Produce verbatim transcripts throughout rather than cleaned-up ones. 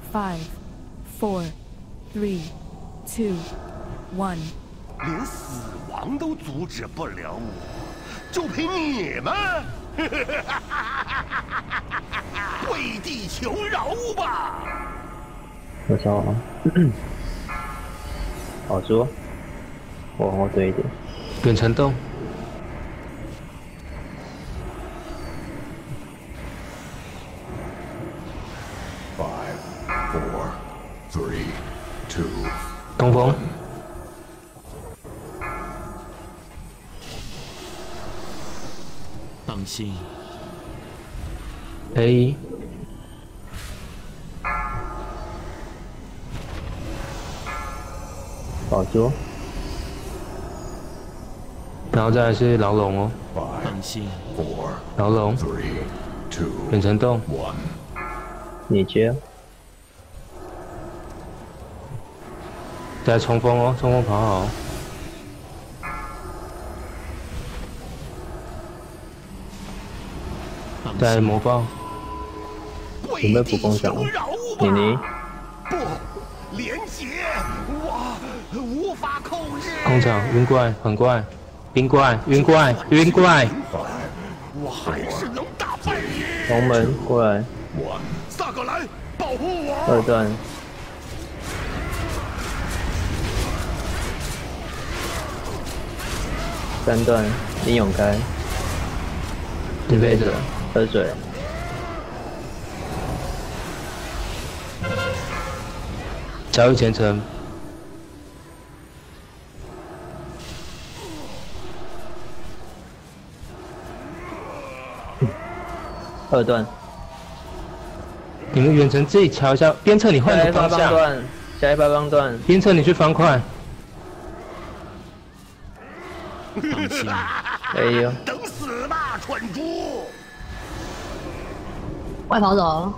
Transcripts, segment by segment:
five, four, three, two, one。 连死亡都阻止不了我，就凭你们？为地球饶吧！ 我操啊！好说，我往后退一点。 远程动。 Four, three, two. 东风。 当心 A。 保住。 然后再来是牢笼哦。 当心 Four, 牢笼。 three, two, 远程动。 one. 你接。 再冲锋哦，冲锋跑好。再魔爆。 准备补工厂。妮妮。 不，连结，我无法控制。 工厂晕怪，很怪，冰怪，晕怪，晕怪。 我还是能打败你。 龙门过来。 萨格兰，保护我。 二段。 三段，英勇开， 你背着， 喝水， 加入前程， 二段， 你们远程自己瞧一下，鞭策你换个方向， 下一发棒段， 鞭策你去方块。 哎呦！ 等死吧，蠢猪！ 外跑走。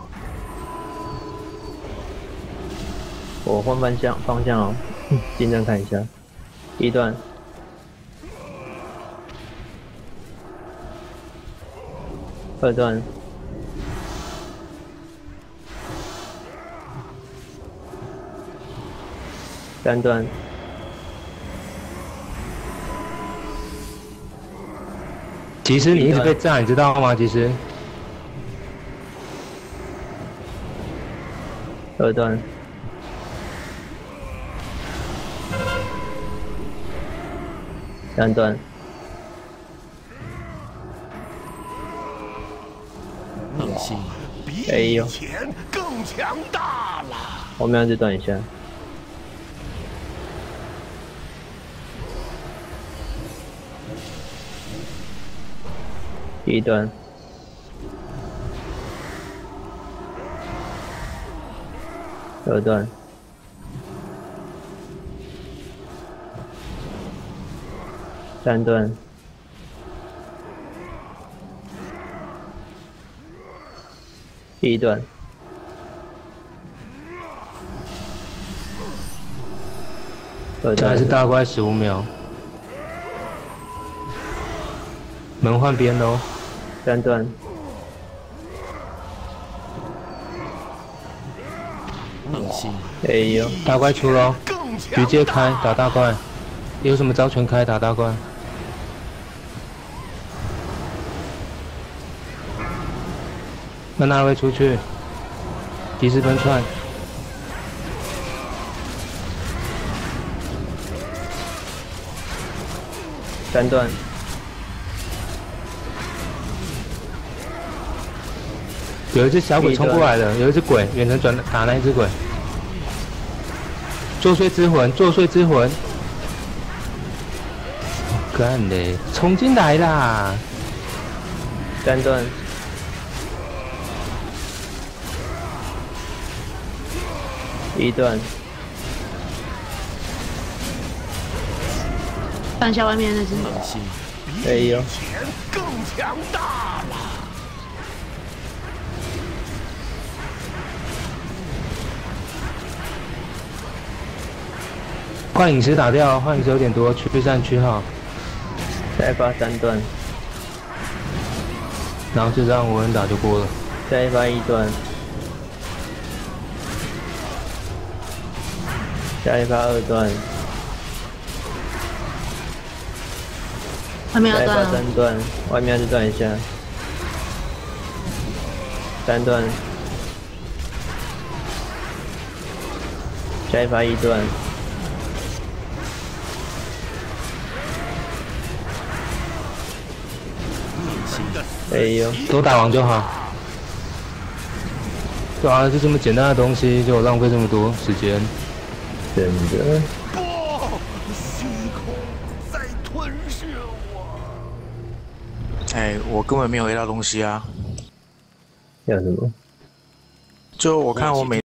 我换方向方向哦，竞争看一下。一段。二段。三段。 其实你一直被炸，你知道吗？其实。 二段。三段。 当心！ 比以前更强大了。 我们要这段一下。 第一段，二段，三段，第一段，二段， 这还是大怪十五秒，门换边喽。 三段， 当心！ 哎呦， 大怪出喽，直接开打大怪，有什么招全开打大怪。那那位出去，及时分串。 三段。 有一只小鬼冲过来了，有一只鬼远程转打那一只鬼。作祟之魂，作祟之魂，干嘞，冲进来啦！ 三段，一段， 放下外面那只。 当心！ 哎呦， 前更强大了。 幻影石打掉，幻影石有点多，驱散区号。 再发三段， 然后就让无人打就过了。 再发一段， 下一发二段， 还没有下一发断啊。 三段，外面要去断一下。三段，下一发一段，哎呦， 都打完就好。对啊，就这么简单的东西，就浪费这么多时间。 真的。 不，虚空在吞噬我。 哎，我根本没有 A 到东西啊。 要什么？ 就我看我每